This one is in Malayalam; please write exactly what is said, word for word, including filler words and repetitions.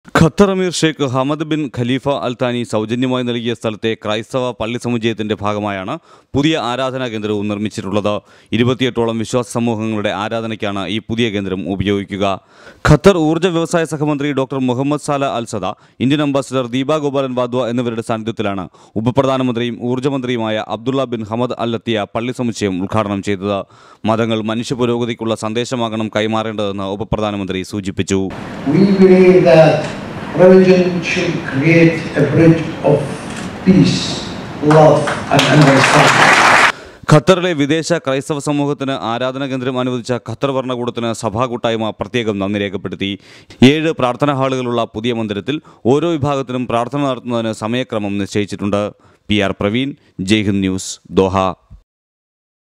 Qatar Emir Sheikh Hamad bin Khalifa Al Thani സൗജന്യമായി നൽകിയ സ്ഥലത്തെ ക്രൈസ്തവ പള്ളി സമുച്ചയത്തിന്റെ ഭാഗമായാണ് പുതിയ ആരാധനാ കേന്ദ്രവും നിർമ്മിച്ചിട്ടുള്ളത്. ഇരുപത്തിയെട്ടോളം വിശ്വാസ സമൂഹങ്ങളുടെ ആരാധനയ്ക്കാണ് ഈ പുതിയ കേന്ദ്രം ഉപയോഗിക്കുക. ഖത്തർ ഊർജ്ജ വ്യവസായ സഹമന്ത്രി doctor Mohammed Saleh Al Sada, Indian ambassador Deepa Gopalan Wadhwa എന്നിവരുടെ സാന്നിധ്യത്തിലാണ് ഉപപ്രധാനമന്ത്രിയും ഊർജ്ജമന്ത്രിയുമായ Abdullah bin Hamad Al Attiyah പള്ളി സമുച്ചയം ഉദ്ഘാടനം ചെയ്തത്. മതങ്ങൾ മനുഷ്യ പുരോഗതിക്കുള്ള സന്ദേശമാകണം കൈമാറേണ്ടതെന്ന് ഉപപ്രധാനമന്ത്രി സൂചിപ്പിച്ചു. Religion should create a bridge of peace, love and understanding. ഖത്തറിലെ വിദേശ ക്രൈസ്തവ സമൂഹത്തിന് ആരാധനാ കേന്ദ്രം അനുവദിച്ച ഖത്തർ ഭരണകൂടത്തിന് സഭാ കൂട്ടായ്മ പ്രത്യേകം നന്ദി രേഖപ്പെടുത്തി. ഏഴ് പ്രാർത്ഥനാ ഹാളുകളുള്ള പുതിയ മന്ദിരത്തിൽ ഓരോ വിഭാഗത്തിനും പ്രാർത്ഥന നടത്തുന്നതിന് സമയക്രമം നിശ്ചയിച്ചിട്ടുണ്ട്. P R Praveen, Jaihind news, Doha.